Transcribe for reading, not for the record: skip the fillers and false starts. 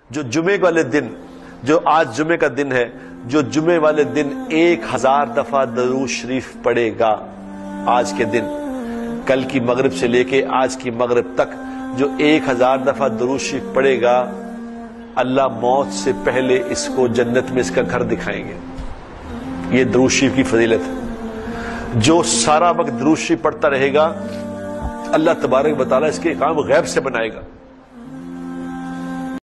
जो जुमे वाले दिन, जो आज जुमे का दिन है, जो जुमे वाले दिन 1000 दफा दरूद शरीफ पढ़ेगा, आज के दिन, कल की मगरिब से लेके आज की मगरिब तक जो 1000 दफा दरूद शरीफ पढ़ेगा, अल्लाह मौत से पहले इसको जन्नत में इसका घर दिखाएंगे। ये दरूद शरीफ की फजीलत है। जो सारा वक्त दरूद शरीफ पढ़ता रहेगा, अल्लाह तबारक व तआला इसके काम गैब से बनाएगा।